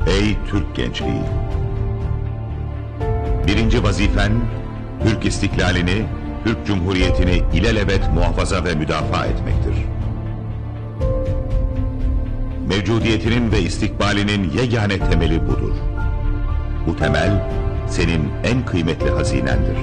Ey Türk gençliği! Birinci vazifen, Türk istiklalini, Türk Cumhuriyeti'ni ilelebet muhafaza ve müdafaa etmektir. Mevcudiyetinin ve istikbalinin yegane temeli budur. Bu temel, senin en kıymetli hazinendir.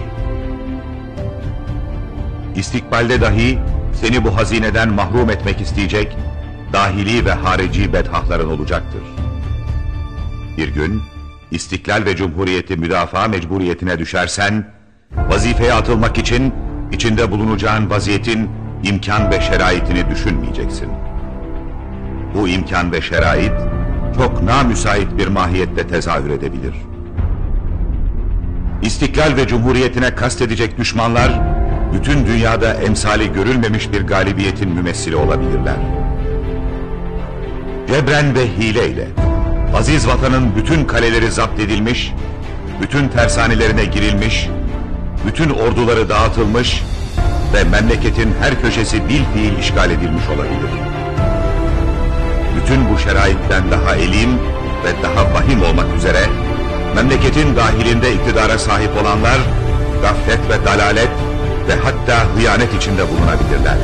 İstikbalde dahi seni bu hazineden mahrum etmek isteyecek, dahili ve harici bedhahların olacaktır. Bir gün, İstiklal ve Cumhuriyeti müdafaa mecburiyetine düşersen, vazifeye atılmak için içinde bulunacağın vaziyetin imkan ve şeraitini düşünmeyeceksin. Bu imkan ve şerait çok namüsait bir mahiyette tezahür edebilir. İstiklal ve Cumhuriyetine kastedecek düşmanlar, bütün dünyada emsali görülmemiş bir galibiyetin mümessili olabilirler. Cebren ve hileyle, aziz vatanın bütün kaleleri zapt edilmiş, bütün tersanelerine girilmiş, bütün orduları dağıtılmış ve memleketin her köşesi bilfiil işgal edilmiş olabilir. Bütün bu şeraitten daha elim ve daha vahim olmak üzere, memleketin dahilinde iktidara sahip olanlar, gaflet ve dalalet ve hatta hıyanet içinde bulunabilirler.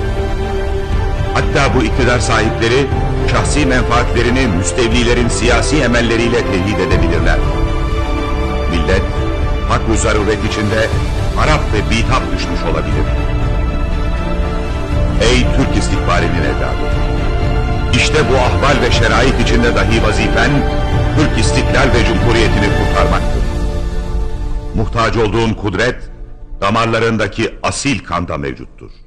Hatta bu iktidar sahipleri, şahsi menfaatlerini müstevlilerin siyasi emelleriyle tehdit edebilirler. Millet, hak-ı zaruret içinde harap ve bitap düşmüş olabilir. Ey Türk istikbalinin evladı! İşte bu ahval ve şerait içinde dahi vazifen, Türk istiklal ve cumhuriyetini kurtarmaktır. Muhtaç olduğun kudret, damarlarındaki asil kanda mevcuttur.